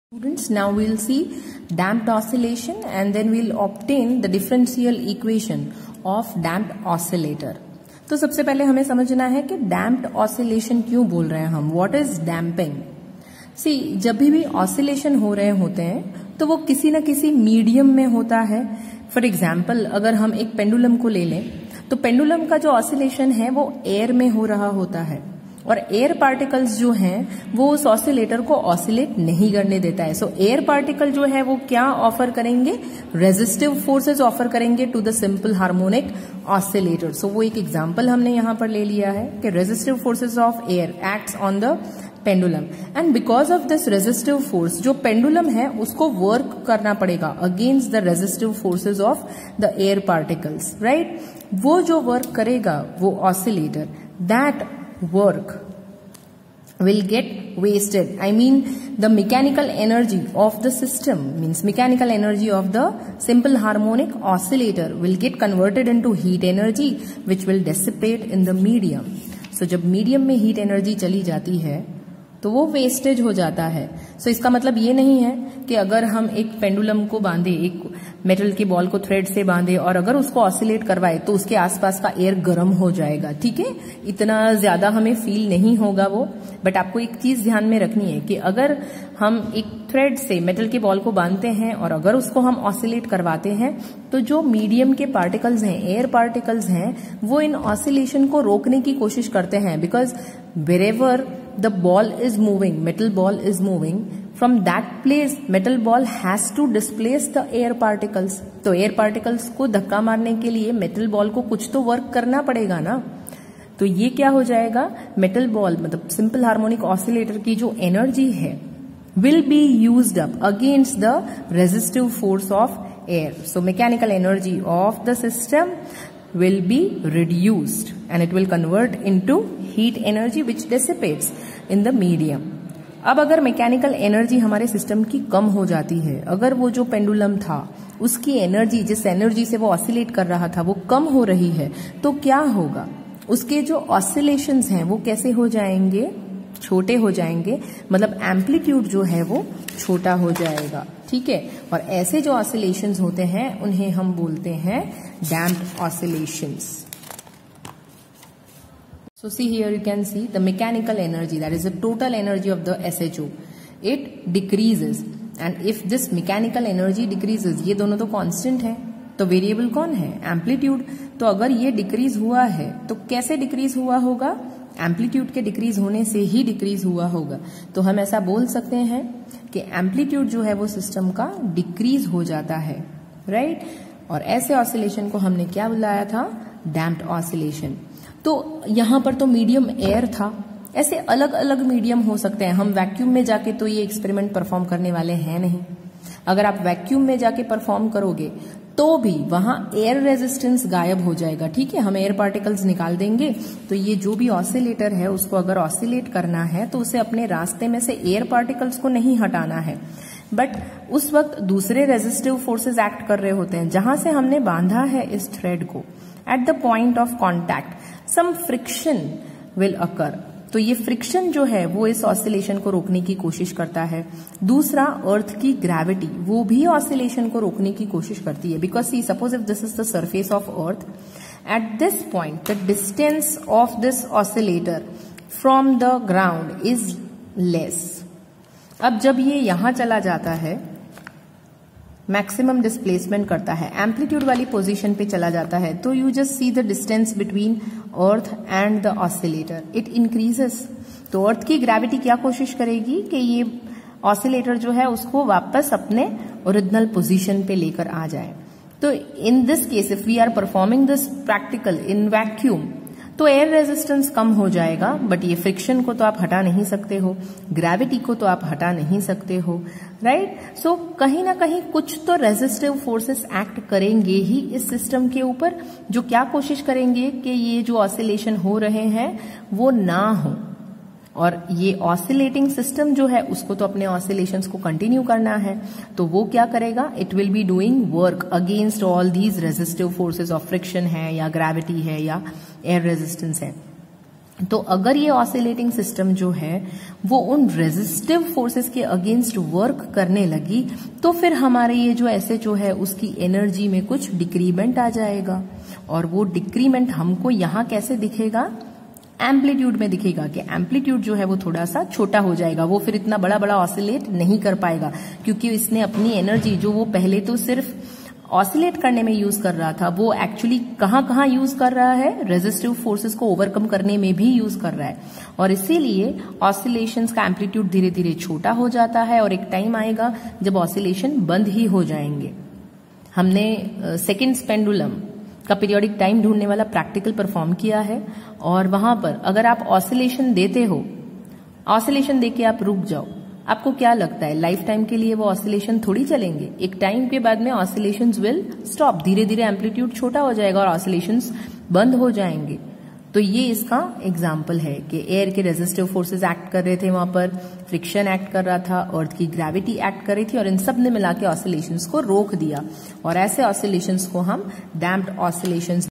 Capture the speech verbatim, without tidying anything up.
Students, now we'll see damped oscillation and then we'll obtain the differential equation of damped oscillator. तो सबसे पहले हमें समझना है कि damped oscillation क्यों बोल रहे हैं हम. What is damping? See, जब भी भी oscillation हो रहे होते हैं तो वो किसी न किसी मीडियम में होता है. फॉर एग्जाम्पल अगर हम एक पेंडुलम को ले लें तो पेंडुलम का जो ऑसिलेशन है वो एयर में हो रहा होता है और एयर पार्टिकल्स जो हैं वो उस ऑसिलेटर को ऑसिलेट नहीं करने देता है. सो एयर पार्टिकल जो है वो क्या ऑफर करेंगे, रेजिस्टिव फोर्सेस ऑफर करेंगे to the simple harmonic oscillator. So वो एक एग्जांपल हमने यहां पर ले लिया है कि resistive forces of air acts on the pendulum and because of this resistive force जो पेंडुलम है उसको वर्क करना पड़ेगा against the resistive forces of the air particles, right. वो जो वर्क करेगा वो oscillator, that work will get wasted. I mean the mechanical energy of the system, means mechanical energy of the simple harmonic oscillator will get converted into heat energy which will dissipate in the medium. So जब medium में heat energy चली जाती है तो वो wastage हो जाता है. सो so, इसका मतलब ये नहीं है कि अगर हम एक पेंडुलम को बांधे, एक मेटल की बॉल को थ्रेड से बांधे और अगर उसको ऑसिलेट करवाए तो उसके आसपास का एयर गर्म हो जाएगा. ठीक है, इतना ज्यादा हमें फील नहीं होगा वो. बट आपको एक चीज ध्यान में रखनी है कि अगर हम एक थ्रेड से मेटल की बॉल को बांधते हैं और अगर उसको हम ऑसिलेट करवाते हैं तो जो मीडियम के पार्टिकल्स हैं, एयर पार्टिकल्स हैं, वो इन ऑसिलेशन को रोकने की कोशिश करते हैं. Because wherever the ball is moving, metal ball is moving, from that place metal ball has to displace the air particles. तो air particles को धक्का मारने के लिए metal ball को कुछ तो वर्क करना पड़ेगा ना. तो ये क्या हो जाएगा, metal ball मतलब simple harmonic oscillator की जो एनर्जी है will be used up against the resistive force of air. So mechanical energy of the system will be reduced and it will convert into heat energy which dissipates in the medium. अब अगर mechanical energy हमारे system की कम हो जाती है, अगर वो जो पेंडुलम था उसकी एनर्जी, जिस एनर्जी से वो ऑसिलेट कर रहा था, वो कम हो रही है, तो क्या होगा, उसके जो ऑसिलेशंस हैं वो कैसे हो जाएंगे, छोटे हो जाएंगे. मतलब एम्पलीट्यूड जो है वो छोटा हो जाएगा. ठीक है, और ऐसे जो ऑसिलेशंस होते हैं उन्हें हम बोलते हैं damped oscillations. So see here you can see the mechanical energy, that is the total energy of the S H O. It decreases and if this mechanical energy decreases, ये दोनों तो constant है, तो वेरिएबल कौन है, amplitude. तो अगर ये डिक्रीज हुआ है तो कैसे डिक्रीज हुआ होगा, एम्पलीट्यूड के डिक्रीज होने से ही डिक्रीज हुआ होगा. तो हम ऐसा बोल सकते हैं कि एम्पलीट्यूड जो है वो सिस्टम का डिक्रीज हो जाता है, राइट. और ऐसे ऑसिलेशन को हमने क्या बुलाया था, डैम्प्ड ऑसिलेशन. तो यहां पर तो मीडियम एयर था, ऐसे अलग अलग मीडियम हो सकते हैं. हम वैक्यूम में जाके तो ये एक्सपेरिमेंट परफॉर्म करने वाले हैं नहीं. अगर आप वैक्यूम में जाके परफॉर्म करोगे तो भी वहां एयर रेजिस्टेंस गायब हो जाएगा. ठीक है, हम एयर पार्टिकल्स निकाल देंगे तो ये जो भी ऑसिलेटर है उसको अगर ऑसिलेट करना है तो उसे अपने रास्ते में से एयर पार्टिकल्स को नहीं हटाना है. बट उस वक्त दूसरे रेजिस्टिव फोर्सेस एक्ट कर रहे होते हैं. जहां से हमने बांधा है इस थ्रेड को, at the point of contact some friction will occur. तो ये फ्रिक्शन जो है वो इस ऑसिलेशन को रोकने की कोशिश करता है. दूसरा, अर्थ की ग्रेविटी, वो भी ऑसिलेशन को रोकने की कोशिश करती है. Because see suppose if this is the surface of earth, at this point the distance of this oscillator from the ground is less. अब जब ये यहां चला जाता है, मैक्सिमम डिस्प्लेसमेंट करता है, एम्पलीट्यूड वाली पोजीशन पे चला जाता है, तो you just see the distance between earth and the oscillator, it increases. तो अर्थ की ग्रेविटी क्या कोशिश करेगी कि ये ऑसिलेटर जो है उसको वापस अपने ओरिजिनल पोजीशन पे लेकर आ जाए. तो in this case if we are performing this practical in vacuum तो एयर रेजिस्टेंस कम हो जाएगा. बट ये फ्रिक्शन को तो आप हटा नहीं सकते हो, ग्रेविटी को तो आप हटा नहीं सकते हो, राइट. सो कहीं ना कहीं कुछ तो रेजिस्टिव फोर्सेस एक्ट करेंगे ही इस सिस्टम के ऊपर, जो क्या कोशिश करेंगे कि ये जो ऑसिलेशन हो रहे हैं वो ना हो. और ये ऑसिलेटिंग सिस्टम जो है उसको तो अपने ऑसिलेशंस को कंटिन्यू करना है. तो वो क्या करेगा, it will be doing work against all these resistive forces of friction है या ग्रेविटी है या एयर रेजिस्टेंस है. तो अगर ये ऑसिलेटिंग सिस्टम जो है वो उन रेजिस्टिव फोर्सेस के अगेंस्ट वर्क करने लगी तो फिर हमारे ये जो एसएचओ है उसकी एनर्जी में कुछ डिक्रीमेंट आ जाएगा, और वो डिक्रीमेंट हमको यहाँ कैसे दिखेगा, एम्पलीट्यूड में दिखेगा कि एम्पलीट्यूड जो है वो थोड़ा सा छोटा हो जाएगा, वो फिर इतना बड़ा बड़ा ऑसिलेट नहीं कर पाएगा क्योंकि इसने अपनी एनर्जी जो वो पहले तो सिर्फ ऑसिलेट करने में यूज कर रहा था वो एक्चुअली कहां कहां यूज कर रहा है, रेजिस्टिव फोर्सेस को ओवरकम करने में भी यूज कर रहा है, और इसीलिए ऑसिलेशंस का एम्पलीट्यूड धीरे धीरे छोटा हो जाता है और एक टाइम आएगा जब ऑसिलेशन बंद ही हो जाएंगे। हमने सेकेंड्स पेंडुलम का पीरियोडिक टाइम ढूंढने वाला प्रैक्टिकल परफॉर्म किया है, और वहां पर अगर आप ऑसिलेशन देते हो, ऑसिलेशन देके आप रुक जाओ, आपको क्या लगता है लाइफ टाइम के लिए वो ऑसिलेशन थोड़ी चलेंगे, एक टाइम के बाद में ऑसिलेशंस विल स्टॉप, धीरे धीरे एम्पलीट्यूड छोटा हो जाएगा और ऑसिलेशंस बंद हो जाएंगे। तो ये इसका एग्जाम्पल है कि एयर के रेजिस्टिव फोर्सेस एक्ट कर रहे थे, वहां पर फ्रिक्शन एक्ट कर रहा था, अर्थ की ग्रेविटी एक्ट कर रही थी, और इन सब ने मिला के ऑसिलेशंस को रोक दिया, और ऐसे ऑसिलेशंस को हम डैम्प्ड ऑसिलेशंस